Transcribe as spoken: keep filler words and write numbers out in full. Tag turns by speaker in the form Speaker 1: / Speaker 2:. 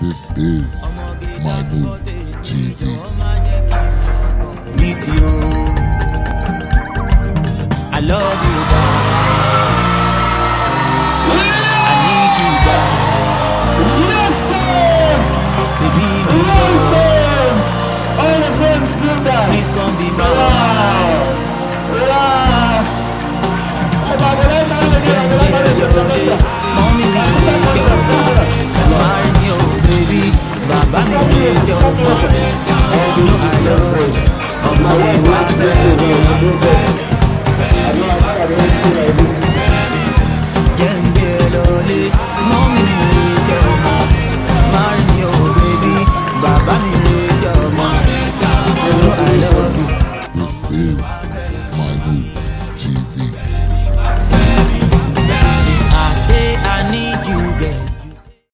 Speaker 1: This is My Mood T V.
Speaker 2: Meet you. I love you, bye.